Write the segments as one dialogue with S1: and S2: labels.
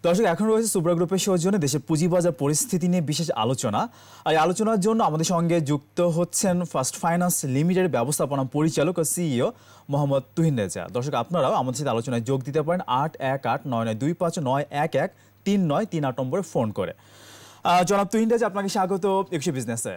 S1: দর্শক, এখন রয়েছে সুব্রা গ্রুপের সৌজন্যে দেশের পুঁজিবাজার পরিস্থিতি নিয়ে বিশেষ আলোচনা। আর এই আলোচনার জন্য আমাদের সঙ্গে যুক্ত হচ্ছেন ফার্স্ট ফাইন্যান্স লিমিটেড ব্যবস্থাপনা পরিচালক ও সিইও মোহাম্মদ তুহিন রেজা। দর্শক, আপনারাও আমাদের সাথে আলোচনায় যোগ দিতে পারেন 81899259393 নম্বরে ফোন করে। জনাব তুহিন রেজা, আপনাকে স্বাগত একুশে বিজনেসে।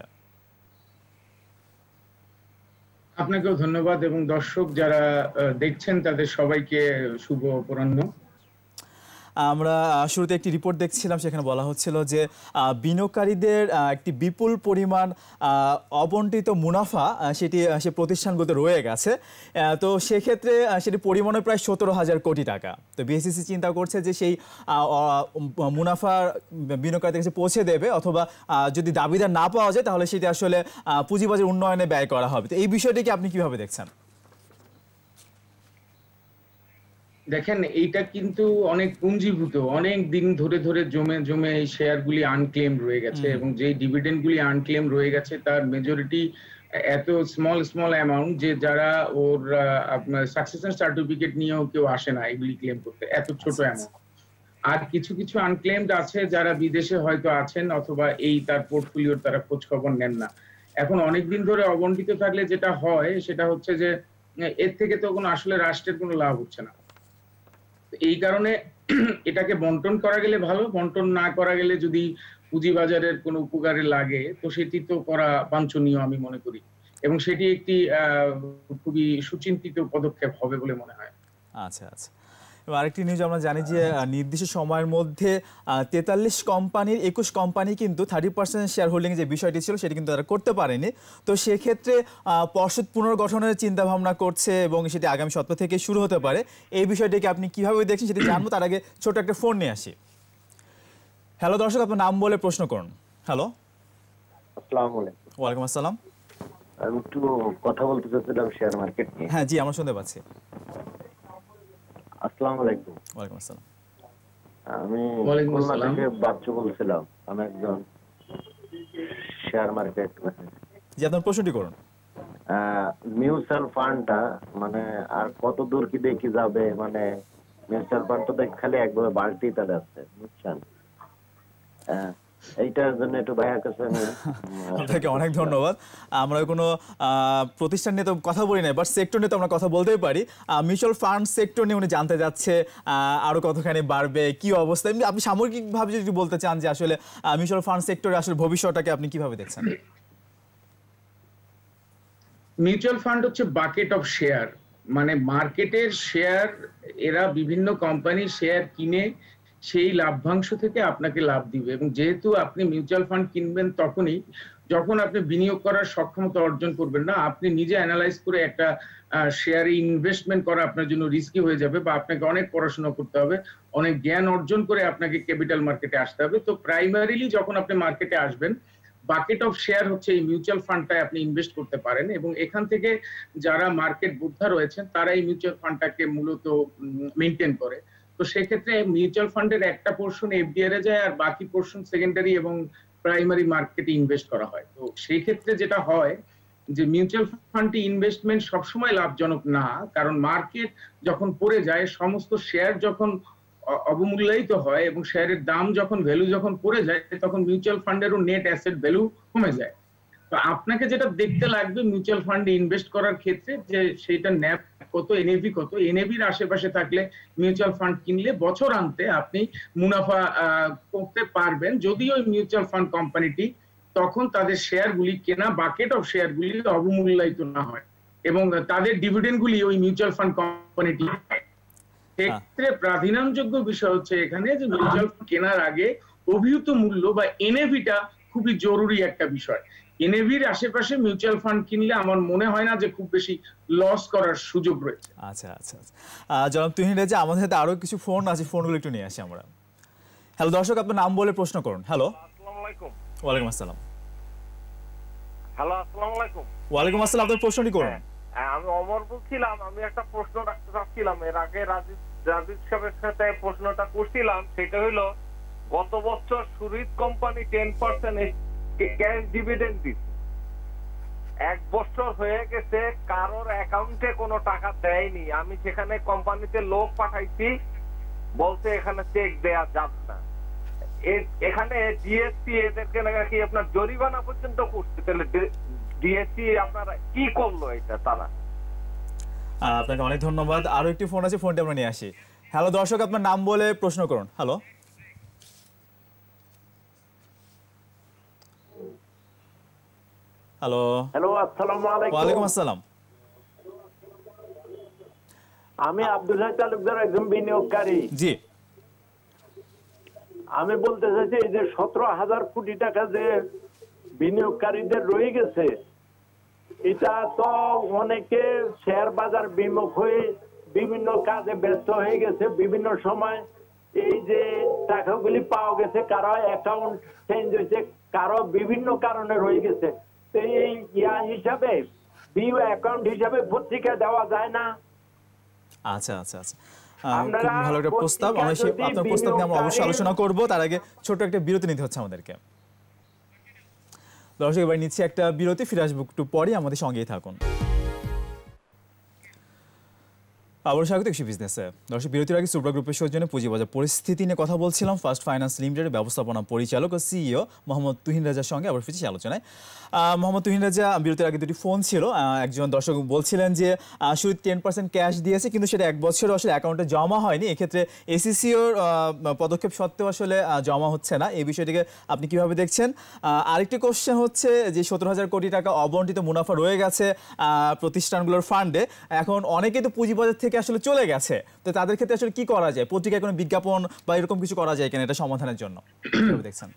S2: আপনাকেও ধন্যবাদ এবং দর্শক যারা দেখছেন তাদের সবাইকে শুভ অপরাহ্ন।
S1: আমরা শুরুতে একটি রিপোর্ট দেখছিলাম, সেখানে বলা হচ্ছিল যে বিনিয়োগকারীদের একটি বিপুল পরিমাণ অবন্টিত মুনাফা সে প্রতিষ্ঠানগুলোতে রয়ে গেছে। তো সেক্ষেত্রে সেটি পরিমাণে প্রায় 17,000 কোটি টাকা। তো বিএসইসি চিন্তা করছে যে সেই মুনাফা বিনিয়োগকারীদের কাছে পৌঁছে দেবে, অথবা যদি দাবিদার না পাওয়া যায় তাহলে সেটি আসলে পুঁজিবাজার উন্নয়নে ব্যয় করা হবে। তো এই বিষয়টিকে আপনি কিভাবে দেখছেন?
S2: দেখেন, এইটা কিন্তু অনেক পুঞ্জীভূত, অনেক দিন ধরে জমে এই শেয়ারগুলি আনক্লেম রয়ে গেছে এবং যে ডিভিডেন্ডগুলি আনক্লেম রয়ে গেছে তার মেজরিটি এত স্মল অ্যামাউন্ট যে যারা ওর আপনার সাকসেশন সার্টিফিকেট নিয়েও কেউ আসে না এগুলি ক্লেম করতে, এত ছোট অ্যামাউন্ট। আর কিছু আনক্লেমড আছে যারা বিদেশে হয়তো আছেন অথবা এই তার পোর্টফোলিওর তারা খোঁজ খবর নেন না। এখন অনেকদিন ধরে অবন্টিত থাকলে যেটা হয় সেটা হচ্ছে যে এর থেকে তো কোনো আসলে রাষ্ট্রের কোনো লাভ হচ্ছে না। এই কারণে এটাকে বন্টন করা গেলে ভালো, বন্টন না করা গেলে যদি পুঁজিবাজারের কোনো উপকারে লাগে তো সেটি তো করা বাঞ্ছনীয় আমি মনে করি, এবং সেটি একটি খুবই সুচিন্তিত পদক্ষেপ হবে বলে মনে হয়।
S1: আচ্ছা। আরেকটি নিউজ আমরা জানি যে নির্দিষ্ট সময়ের মধ্যে 43 কোম্পানির 21 কোম্পানি কিন্তু 30% শেয়ার হোল্ডিং যে বিষয়টি ছিল সেটি কিন্তু তারা করতে পারেনি। তো সেক্ষেত্রে পর্ষদ পুনর্গঠনের চিন্তা ভাবনা করছে এবং সেটি আগামী সপ্তাহ থেকে শুরু হতে পারে। এই বিষয়টিকে আপনি কিভাবে দেখছেন সেটি জানবো, তার আগে ছোট একটা ফোন নিয়ে আসি। হ্যালো দর্শক, আপনার নাম বলে প্রশ্ন করুন। হ্যালো,
S3: আসসালামু আলাইকুম।
S1: ওয়ালাইকুম আসসালাম।
S3: আমি একটু কথা বলতে চাচ্ছিলাম শেয়ার মার্কেট নিয়ে।
S1: হ্যাঁ জি, আমরা শুনতে পাচ্ছি।
S3: আসসালামু আলাইকুম।
S1: ওয়ালাইকুম আসসালাম।
S3: আমি খুলনা থেকে বাচ্চু বলছিলাম। আমি একজন শেয়ার মার্কেট।
S1: জি, আপনার প্রশ্নটি করুন।
S3: মিউচুয়াল ফান্ডটা মানে আর কত দূর কি দেখি যাবে? মানে মিউচুয়াল ফান্ড তো খালি একভাবে বাড়তেই যাচ্ছে, বুঝছেন? এইটার জন্য একটু ভাইয়ার কাছে
S1: আপনাকে অনেক ধন্যবাদ। আমরা কোনো প্রতিষ্ঠান নিয়ে তো কথা বলি না, বাট সেক্টর নিয়ে তো আমরা কথা বলতেই পারি। মিউচুয়াল ফান্ড সেক্টর নিয়ে উনি জানতে যাচ্ছে আরো কতখানি বাড়বে, কি অবস্থা। আপনি সামগ্রিকভাবে যদি বলতে চান যে আসলে মিউচুয়াল ফান্ড সেক্টরে আসলে ভবিষ্যৎটাকে আপনি কিভাবে দেখছেন?
S2: মিউচুয়াল ফান্ড হচ্ছে বাকেট অফ শেয়ার, মানে মার্কেটের শেয়ার। এরা বিভিন্ন কোম্পানির শেয়ার কিনে সেই লাভ্যাংশ থেকে আপনাকে লাভ দিবে, এবং যেহেতু আপনি মিউচুয়াল ফান্ড কিনবেন তখনই যখন আপনি বিনিয়োগ করার সক্ষমতা অর্জন করবেন না, আপনি নিজে অ্যানালাইজ করে একটা শেয়ারে ইনভেস্টমেন্ট করা আপনার জন্য রিস্কি হয়ে যাবে, বা আপনাকে অনেক পড়াশোনা করতে হবে, অনেক জ্ঞান অর্জন করে আপনাকে ক্যাপিটাল মার্কেটে আসতে হবে। তো প্রাইমারিলি যখন আপনি মার্কেটে আসবেন, বাকেট অফ শেয়ার হচ্ছে এই মিউচুয়াল ফান্ডটায় আপনি ইনভেস্ট করতে পারেন, এবং এখান থেকে যারা মার্কেট যোদ্ধা রয়েছেন তারা এই মিউচুয়াল ফান্ডটাকে মূলত মেনটেন করে। তো সেক্ষেত্রে মিউচুয়াল ফান্ডের একটা পোর্শন এফডিআর এ যায় আর বাকি পোর্শন সেকেন্ডারি এবং প্রাইমারি মার্কেটে ইনভেস্ট করা হয়। তো সেই ক্ষেত্রে যেটা হয় যে মিউচুয়াল ফান্ডে ইনভেস্টমেন্ট সবসময় লাভজনক না, কারণ মার্কেট যখন পড়ে যায়, সমস্ত শেয়ার যখন অবমূল্যায়িত হয় এবং শেয়ারের দাম যখন ভ্যালু যখন পড়ে যায়, তখন মিউচুয়াল ফান্ডেরও নেট অ্যাসেট ভ্যালু কমে যায়। তো আপনাকে যেটা দেখতে লাগবে মিউচুয়াল ফান্ডে ইনভেস্ট করার ক্ষেত্রে, যে সেইটা ন্যাপ কত, এনএভি কত। এনএভির আশেপাশে থাকলে মিউচুয়াল ফান্ড কিনলে বছর আনতে আপনি মুনাফা করতে পারবেন, যদিও মিউচুয়াল ফান্ড কোম্পানিটি তখন তাদের শেয়ারগুলি কেনা বাকেট অফ শেয়ারগুলি অবমূল্যায়িত না হয় এবং তাদের ডিভিডেন্ডগুলি ওই মিউচুয়াল ফান্ড কোম্পানিটি। ক্ষেত্রে প্রাধান্যযোগ্য বিষয় হচ্ছে এখানে যে মিউচুয়াল ফান্ড কেনার আগে অভিহিত মূল্য বা এনএভিটা খুবই জরুরি একটা বিষয়। এনএভির আশেপাশে মিউচুয়াল ফান্ড কিনলে আমার মনে হয় না যে খুব বেশি লস করার সুযোগ রয়েছে।
S1: আচ্ছা। জনাব তুহিন রেজা, আমাদের হাতে আরো কিছু ফোন আছে, ফোনগুলো একটু নিয়ে আসি আমরা। হ্যালো দর্শক, আপনার নাম বলে প্রশ্ন করুন। হ্যালো,
S4: আসসালামু আলাইকুম।
S1: ওয়ালাইকুম আসসালাম।
S4: হ্যালো, আসসালামু আলাইকুম।
S1: ওয়ালাইকুম আসসালাম, আপনার প্রশ্নটি করুন।
S4: আমি অমর বলছিলাম। আমি একটা প্রশ্ন রাখতে চাচ্ছিলাম, এর আগে রাজীব সাহেবের সাথে প্রশ্নটা করছিলাম। সেটা হলো, গত বছর সুরিত কোম্পানি 10% ক্যাশ ডিভিডেন্ড দিচ্ছে। 1 বছর হয়ে গেছে, কারোর অ্যাকাউন্টে কোনো টাকা দেয়নি। আমি সেখানে কোম্পানিতে লোক পাঠাইছি, বলছে এখানে চেক দেয়া যাবে না। এখানে ডিএসসি এদেরকে নাকি আপনার জরিমানা পর্যন্ত করছে। তাহলে ডিএসসি আপনারা কি করলো এটা তারা?
S1: আপনাকে অনেক ধন্যবাদ। আরো একটি ফোন আছে, ফোনটা আমরা নিয়ে আসি। হ্যালো দর্শক, আপনার নাম বলে প্রশ্ন করুন। হ্যালো হ্যালো
S3: হ্যালো, আসসালামু আলাইকুম।
S1: ওয়ালাইকুম আসসালাম।
S3: আমি আব্দুল্লাহ তালুকদার, একজন বিনিয়োগকারী।
S1: জি,
S3: আমি বলতে চাইছি এই যে 17,000 কোটি টাকা যে বিনিয়োগকারীদের রয়ে গেছে, এটা তো অনেকে শেয়ার বাজার বিমুখ হয়ে বিভিন্ন কাজে ব্যস্ত হয়ে গেছে। বিভিন্ন সময় এই যে টাকাগুলি পাওয়া গেছে, কারো অ্যাকাউন্ট চেঞ্জ হয়েছে, কারো বিভিন্ন কারণে রয়ে গেছে। তো এই হিসাবে বিও অ্যাকাউন্ট হিসাবে পত্রিকা দেওয়া যায় না?
S1: আচ্ছা আচ্ছা আচ্ছা, খুব ভালো একটা প্রস্তাব। আমরা আপনার প্রস্তাব নিয়ে আমরা অবশ্যই আলোচনা করব। তার আগে ছোট একটা বিরতি নিতে হচ্ছে আমাদেরকে। দর্শক, এবার নিচ্ছি একটা বিরতি, ফিরে আসবো একটু পরে, আমাদের সঙ্গেই থাকুন। আবার স্বাগত কৃষি বিজনেসে। দর্শক, বিরতির আগে সুব্রা গ্রুপের সৌজন্যে পুঁজিবাজার পরিস্থিতি নিয়ে কথা বলছিলাম ফার্স্ট ফাইন্যান্স লিমিটেডের ব্যবস্থাপনা পরিচালক ও সিইও মোহাম্মদ তুহিন রাজার সঙ্গে। আবার ফিরছি আলোচনায়। মোহাম্মদ তুহিন রাজা, বিরতির আগে দুটি ফোন ছিল। একজন দর্শক বলছিলেন যে শুধু 10% ক্যাশ দিয়েছে, কিন্তু সেটা 1 বছর আসলে অ্যাকাউন্টে জমা হয়নি। এক্ষেত্রে এসিসিওর পদক্ষেপ সত্ত্বেও আসলে জমা হচ্ছে না। এই বিষয়টিকে আপনি কিভাবে দেখছেন? আরেকটি কোশ্চেন হচ্ছে যে 17,000 কোটি টাকা অবন্টিত মুনাফা রয়ে গেছে প্রতিষ্ঠানগুলোর ফান্ডে। এখন অনেকেই তো পুঁজিবাজার থেকে আসলে চলে গেছে, তো তাদের ক্ষেত্রে আসলে কি করা যায়? পত্রিকায় কোনো বিজ্ঞাপন বা এরকম কিছু করা যায় কিনা এটা সমাধানের জন্য? কিভাবে দেখছেন?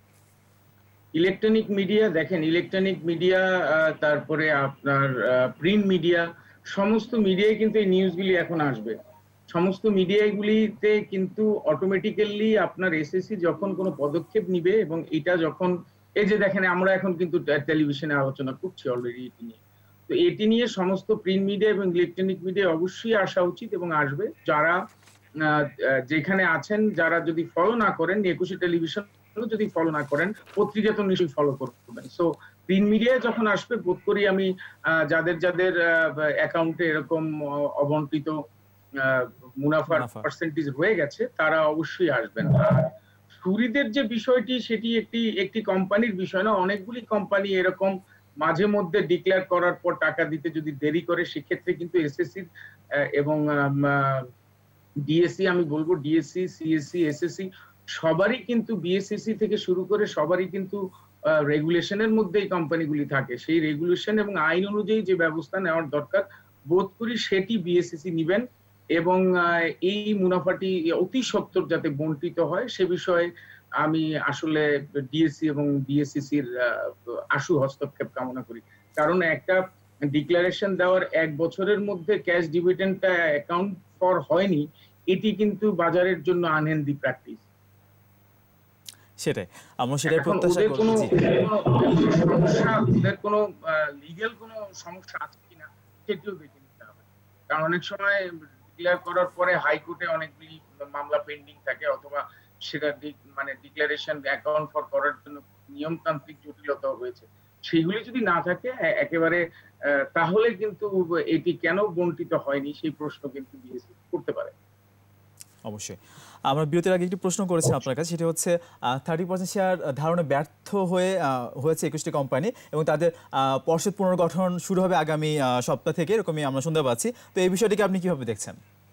S2: ইলেকট্রনিক মিডিয়া, দেখেন ইলেকট্রনিক মিডিয়া, তারপরে আপনার প্রিন্ট মিডিয়া, সমস্ত মিডিয়ায় কিন্তু এই নিউজগুলি এখন আসবে। সমস্ত মিডিয়াগুলিতে কিন্তু অটোমেটিক্যালি আপনার এসএসসি যখন কোনো পদক্ষেপ নিবে, এবং এটা যখন এই যে দেখেন আমরা এখন কিন্তু টেলিভিশনে আলোচনা করছি অলরেডি এটি নিয়ে, তো এটি নিয়ে সমস্ত প্রিন্ট মিডিয়া এবং ইলেকট্রনিক মিডিয়া অবশ্যই আসা উচিত এবং আসবে। যারা যেখানে আছেন, যারা যদি ফলো না করেন, 21 টেলিভিশন যদি ফলো না করেন, পত্রিকা তো নিশ্চয়ই ফলো করবেন। সো প্রিন্ট মিডিয়ায় যখন আসবে, বোধ করি আমি যাদের যাদের অ্যাকাউন্টে এরকম অবন্টিত মুনাফার পার্সেন্টেজ রয়ে গেছে, তারা অবশ্যই আসবেন। আর সুরিদের যে বিষয়টি, সেটি একটি কোম্পানির বিষয় না, অনেকগুলি কোম্পানি এরকম মাঝে মধ্যে ডিক্লেয়ার করার পর টাকা দিতে যদি দেরি করে, সেক্ষেত্রে কিন্তু এসএসসি এবং ডিএসসি, আমি বলবো ডিএসসি, সিএসসি, এসএসসি সবারই কিন্তু, বিএসসিসি থেকে শুরু করে সবারই কিন্তু রেগুলেশনের মধ্যে এই কোম্পানিগুলি থাকে। সেই রেগুলেশন এবং আইন অনুযায়ী যে ব্যবস্থা নেওয়ার দরকার, বোধ করি সেটি বিএসসিসি নিবেন, এবং এই মুনাফাটি অতি সত্বর যাতে বন্টিত হয় সে বিষয়ে আমি আসলে ডিএসসি এবং বিএসসিসির আশু হস্তক্ষেপ কামনা করি। কারণ একটা ডিক্লারেশন দেওয়ার 1 বছরের মধ্যে ক্যাশ ডিভিডেন্ডটা অ্যাকাউন্ট ফর হয়নি, এটি কিন্তু বাজারের জন্য আনহেলদি প্র্যাকটিস।
S1: সেটাই আমরা সেটাই প্রত্যাশা করি।
S2: ওদের কোনো লিগ্যাল কোনো সমস্যা আছে কিনা সেটিও দেখে নিতে হবে। কারণ অনেক সময় ডিক্লেয়ার করার পরে হাইকোর্টে অনেকগুলি মামলা পেন্ডিং থাকে, অথবা সেটা মানে ডিক্লারেশন অ্যাকাউন্ট ফর করার জন্য নিয়মতান্ত্রিক জটিলতা রয়েছে। সেগুলি যদি না থাকে একেবারে, তাহলে কিন্তু এটি কেন বন্টিত হয়নি সেই প্রশ্ন কিন্তু বিএসসি করতে পারে।
S1: অবশ্যই। আমরা বিরতির আগে একটি প্রশ্ন করেছি আপনার কাছে, সেটা হচ্ছে 30% শেয়ার ধারণে ব্যর্থ হয়েছে 21টি কোম্পানি, এবং তাদের পর্ষদ পুনর্গঠন শুরু হবে আগামী সপ্তাহ থেকে, এরকমই আমরা শুনতে পাচ্ছি। তো এই বিষয়টিকে আপনি কিভাবে দেখছেন?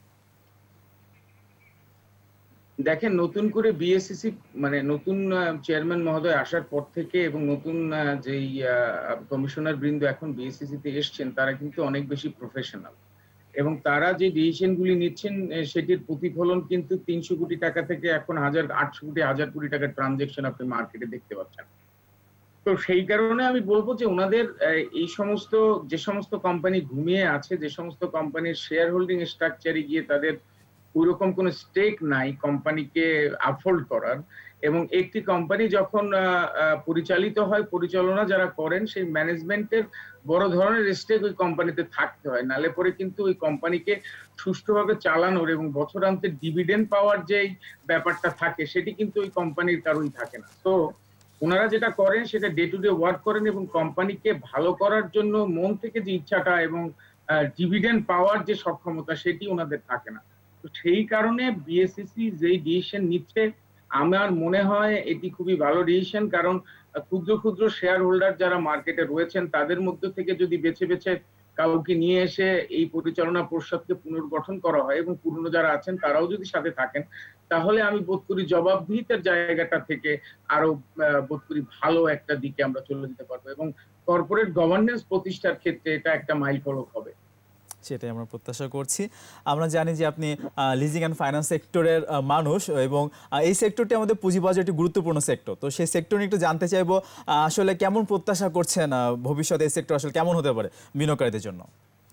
S2: দেখেন, নতুন করে বিএসসিসি মানে নতুন চেয়ারম্যান মহোদয় আসার পর থেকে, এবং নতুন যেই কমিশনার বৃন্দ এখন বিএসসিসিতে এসছেন, তারা কিন্তু অনেক বেশি প্রফেশনাল, এবং তারা যে ডিসিশনগুলি নিচ্ছেন সেটির প্রতিফলন কিন্তু 300 কোটি টাকা থেকে এখন 800 কোটি 1000 কোটি টাকার ট্রানজেকশন আপনি মার্কেটে দেখতে পাচ্ছেন। তো সেই কারণে আমি বলবো যে ওনাদের এই সমস্ত যে সমস্ত কোম্পানি ঘুমিয়ে আছে, যে সমস্ত কোম্পানির শেয়ার হোল্ডিং স্ট্রাকচারে গিয়ে তাদের ওইরকম কোনো স্টেক নাই কোম্পানিকে আফোল্ড করার, এবং একটি কোম্পানি যখন পরিচালিত হয়, পরিচালনা যারা করেন সেই ম্যানেজমেন্টের বড় ধরনের স্টেক ওই কোম্পানিতে থাকতে হয়, নালে পরে কিন্তু ওই কোম্পানিকে সুষ্ঠুভাবে চালানোর এবং বছরান্তে ডিভিডেন্ড পাওয়ার যে ব্যাপারটা থাকে, সেটি কিন্তু ওই কোম্পানির কারোই থাকে না। তো ওনারা যেটা করেন সেটা ডে টু ডে ওয়ার্ক করেন, এবং কোম্পানিকে ভালো করার জন্য মন থেকে যে ইচ্ছাটা এবং ডিভিডেন্ড পাওয়ার যে সক্ষমতা, সেটি ওনাদের থাকে না। তো সেই কারণে বিএসইসি যেই ডিসিশন নিচ্ছে আমার মনে হয় এটি খুবই ভালো ডিসিশন, কারণ ক্ষুদ্র ক্ষুদ্র শেয়ার হোল্ডার যারা মার্কেটে রয়েছেন তাদের মধ্যে থেকে যদি বেছে বেছে কাউকে নিয়ে এসে এই পরিচালনা পর্ষদকে পুনর্গঠন করা হয় এবং পুরনো যারা আছেন তারাও যদি সাথে থাকেন, তাহলে আমি বোধ করি জবাবদিহিতার জায়গাটা থেকে আরো বোধ করি ভালো একটা দিকে আমরা চলে যেতে পারবো এবং কর্পোরেট গভর্নেন্স প্রতিষ্ঠার ক্ষেত্রে এটা একটা মাইল ফলক হবে।
S1: সেটাই আমরা প্রত্যাশা করছি। আমরা জানি যে আপনি লিজিং অ্যান্ড ফাইন্যান্স সেক্টরের মানুষ এবং এই সেক্টরটি আমাদের পুঁজিবাজার একটি গুরুত্বপূর্ণ সেক্টর। তো সেই সেক্টর নিয়ে একটু জানতে চাইবো, আসলে কেমন প্রত্যাশা করছেন ভবিষ্যতে এই সেক্টর আসলে কেমন হতে পারে বিনিয়োগকারীদের জন্য?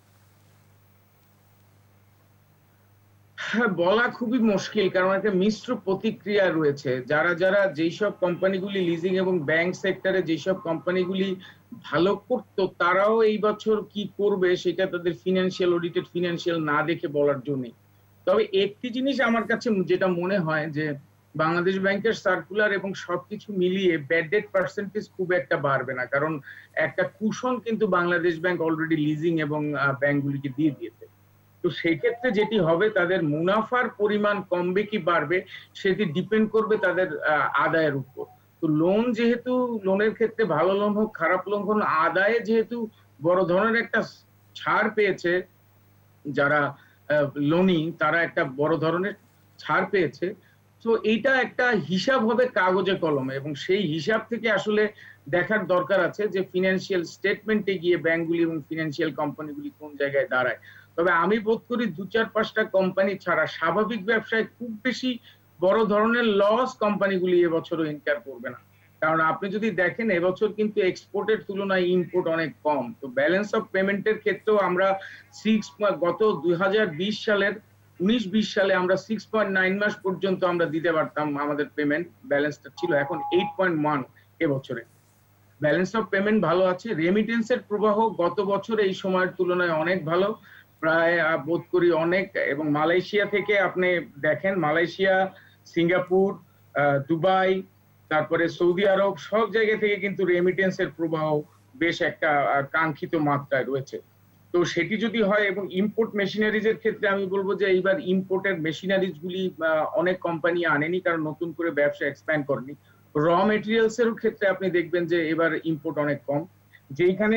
S2: হ্যাঁ, বলা খুবই মুশকিল, কারণ একটা মিশ্র প্রতিক্রিয়া রয়েছে। যারা যারা যেসব কোম্পানিগুলি লিজিং এবং ব্যাংক সেক্টরে যেসব কোম্পানিগুলি ভালো করতো তারাও এই বছর কি করবে সেটা তাদের ফিনান্সিয়াল অডিটেড ফিনান্সিয়াল না দেখে বলার জন্য। তবে একটি জিনিস আমার কাছে যেটা মনে হয় যে বাংলাদেশ ব্যাংকের সার্কুলার এবং সবকিছু মিলিয়ে ব্যাড ডেট পার্সেন্টেজ খুব একটা বাড়বে না, কারণ একটা কুশন কিন্তু বাংলাদেশ ব্যাংক অলরেডি লিজিং এবং ব্যাংকগুলিকে দিয়ে দিয়েছে। তো সেই ক্ষেত্রে যেটি হবে তাদের মুনাফার পরিমাণ কমবে কি বাড়বে সেটি ডিপেন্ড করবে তাদের আদায়ের উপর। তো লোন যেহেতু লোনের ক্ষেত্রে ভালো লোন হোক খারাপ লোন হোক আদায়ে যেহেতু বড় ধরনের একটা ছাড় পেয়েছে, যারা লোনি তারা একটা বড় ধরনের ছাড় পেয়েছে। তো এইটা একটা হিসাব হবে কাগজে কলমে এবং সেই হিসাব থেকে আসলে দেখার দরকার আছে যে ফিনান্সিয়াল স্টেটমেন্টে গিয়ে ব্যাংকগুলি এবং ফিনান্সিয়াল কোম্পানিগুলি কোন জায়গায় দাঁড়ায়। তবে আমি বোধ করি 2-4-5টা কোম্পানি ছাড়া স্বাভাবিক ব্যবসায় খুব বেশি বড় ধরনের লস কোম্পানিগুলি এবছরও ইনকার করবে না, কারণ আপনি যদি দেখেন এবছর কিন্তু এক্সপোর্টের তুলনায় ইম্পোর্ট অনেক কম। তো ব্যালেন্স অফ পেমেন্টের ক্ষেত্রেও আমরা গত 2020 সালের 19-20 সালে আমরা 6.9 মাস পর্যন্ত আমরা দিতে পারতাম, আমাদের পেমেন্ট ব্যালেন্সটা ছিল, এখন 8.1 এবছরে ব্যালেন্স অফ পেমেন্ট ভালো আছে। রেমিটেন্সের প্রবাহ গত বছর এই সময়ের তুলনায় অনেক ভালো, প্রায় বোধ করি অনেক। এবং মালয়েশিয়া থেকে আপনি দেখেন মালয়েশিয়া, সিঙ্গাপুর, দুবাই, তারপরে সৌদি আরব সব জায়গা থেকে কিন্তু রেমিটেন্সের প্রবাহ বেশ একটা কাঙ্ক্ষিত মাত্রায় রয়েছে। তো সেটি যদি হয় এবং ইম্পোর্ট মেশিনারিজ এর ক্ষেত্রে আমি বলবো যে এইবার ইম্পোর্টের মেশিনারিজ গুলি অনেক কোম্পানি আনেনি, কারণ নতুন করে ব্যবসা এক্সপ্যান্ড করেনি। র মেটেরিয়ালস এর ক্ষেত্রে আপনি দেখবেন যে এবার ইম্পোর্ট অনেক কম, যেখানে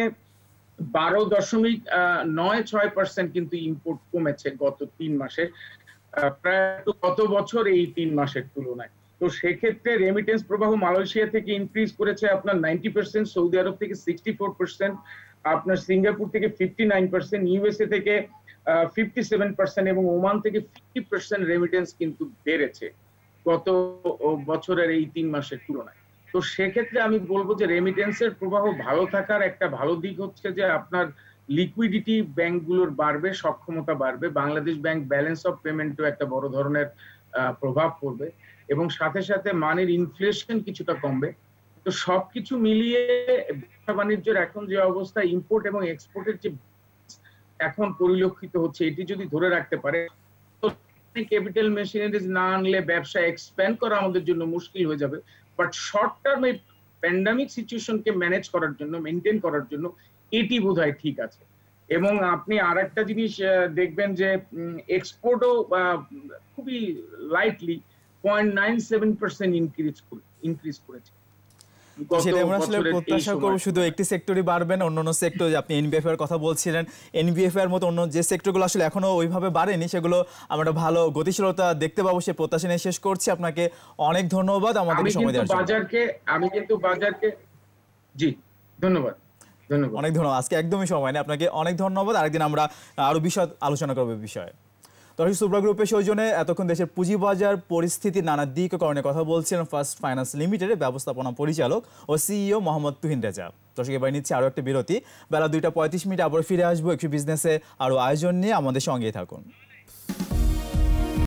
S2: 12.96% কিন্তু ইম্পোর্ট কমেছে গত 3 মাসে, প্রায় গত বছর এই 3 মাসের তুলনায়। তো সেক্ষেত্রে রেমিটেন্স প্রবাহ মালয়েশিয়া থেকে ইনক্রিজ করেছে আপনার 90%, সৌদি আরব থেকে 64%, আপনার সিঙ্গাপুর থেকে 59%, ইউএসএ থেকে 57% এবং ওমান থেকে 50% রেমিটেন্স কিন্তু বেড়েছে গত বছরের এই 3 মাসের তুলনায়। তো সেক্ষেত্রে আমি বলবো যে রেমিটেন্সের প্রবাহ ভালো থাকার একটা ভালো দিক হচ্ছে যে আপনার লিকুইডিটি ব্যাংকগুলোর বাড়বে, সক্ষমতা বাড়বে, বাংলাদেশ ব্যাংক ব্যালেন্স অফ পেমেন্টও একটা বড় ধরনের প্রভাব পড়বে এবং সাথে সাথে মানির ইনফ্লেশন কিছুটা কমবে। তো সবকিছু মিলিয়ে ব্যবসা বাণিজ্যের এখন যে অবস্থা, ইম্পোর্ট এবং এক্সপোর্টের যে এখন পরিলক্ষিত হচ্ছে, এটি যদি ধরে রাখতে পারে, ক্যাপিটাল মেশিনারিজ না আনলে ব্যবসা এক্সপ্যান্ড করা আমাদের জন্য মুশকিল হয়ে যাবে। বাট শর্ট টার্মে প্যান্ডামিক সিচুয়েশনকে ম্যানেজ করার জন্য, মেনটেন করার জন্য এটি বোধহয় ঠিক আছে। এবং আপনি আর একটা জিনিস দেখবেন যে এক্সপোর্টও খুবই লাইটলি 0.97% ইনক্রিজ করেছে।
S1: সেটা আমরা আসলে প্রত্যাশা করব শুধু একটি সেক্টরই বাড়বে না, অন্যান্য সেক্টর আপনি এনবিএফ এর কথা বলছিলেন, এনবিএফ এর মতো অন্য যে সেক্টরগুলো আসলে এখনো ওইভাবে বাড়েনি সেগুলো আমরা ভালো গতিশীলতা দেখতে পাবো, সে প্রত্যাশা নিয়ে শেষ করছি। আপনাকে অনেক ধন্যবাদ আমাদেরকে সময় দেওয়ার জন্য।
S2: আমি কিন্তু বাজারকে জি ধন্যবাদ
S1: অনেক ধন্যবাদ, আজকে একদমই সময় নেই, আপনাকে অনেক ধন্যবাদ। আরেকদিন আমরা আরো বিশদ আলোচনা করবো বিষয়ে। দর্শক, সুব্রা গ্রুপের সৌজন্যে এতক্ষণ দেশের পুঁজিবাজার পরিস্থিতির নানা দিক ও কারণে কথা বলছিলেন ফার্স্ট ফাইন্যান্স লিমিটেডের ব্যবস্থাপনা পরিচালক ও সিইও মোহাম্মদ তুহিন রেজা। দর্শক, এবার নিচ্ছে আরও একটা বিরতি। বেলা 2টা 35 মিনিটে আবার ফিরে আসবো একটু বিজনেসে আরও আয়োজন নিয়ে, আমাদের সঙ্গেই থাকুন।